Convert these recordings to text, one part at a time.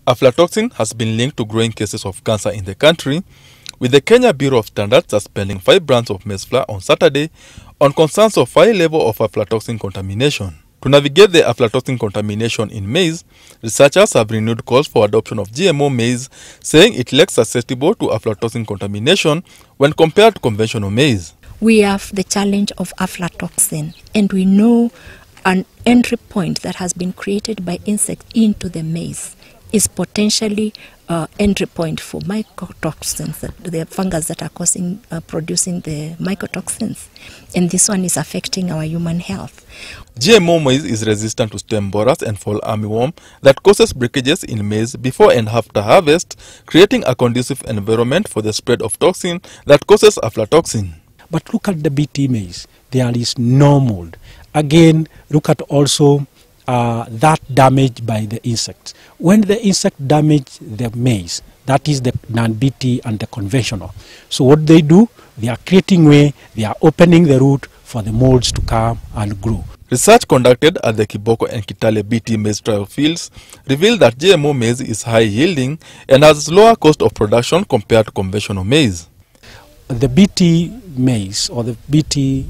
Aflatoxin has been linked to growing cases of cancer in the country, with the Kenya Bureau of Standards suspending 5 brands of maize flour on Saturday on concerns of high level of aflatoxin contamination. To navigate the aflatoxin contamination in maize, researchers have renewed calls for adoption of GMO maize, saying it less susceptible to aflatoxin contamination when compared to conventional maize. We have the challenge of aflatoxin, and we know an entry point that has been created by insects into the maize is potentially entry point for mycotoxins, the fungus that are producing the mycotoxins, and this one is affecting our human health. GMO maize is resistant to stem borers and fall armyworm that causes breakages in maize before and after harvest, creating a conducive environment for the spread of toxin that causes aflatoxin. But look at the BT maize, there is no mold. Again, look at also that damage by the insects. When the insect damage the maize, that is the non-BT and the conventional. So what they do, they are creating way, they are opening the root for the molds to come and grow. Research conducted at the Kiboko and Kitale BT maize trial fields revealed that GMO maize is high yielding and has lower cost of production compared to conventional maize. The BT maize or the BT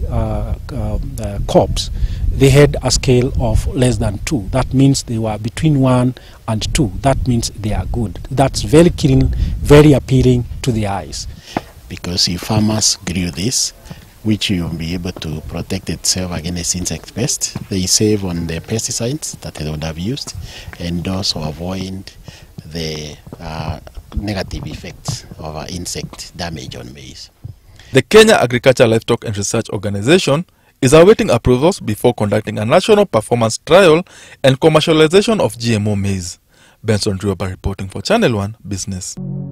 crops, they had a scale of less than 2. That means they were between 1 and 2. That means they are good. That's very clean, very appealing to the eyes. Because if farmers grew this, which will be able to protect itself against insect pests, they save on the pesticides that they would have used and also avoid the negative effects of insect damage on maize. The Kenya Agriculture, Livestock and Research Organization is awaiting approvals before conducting a national performance trial and commercialization of GMO maize. Benson Drioba reporting for Channel 1 Business.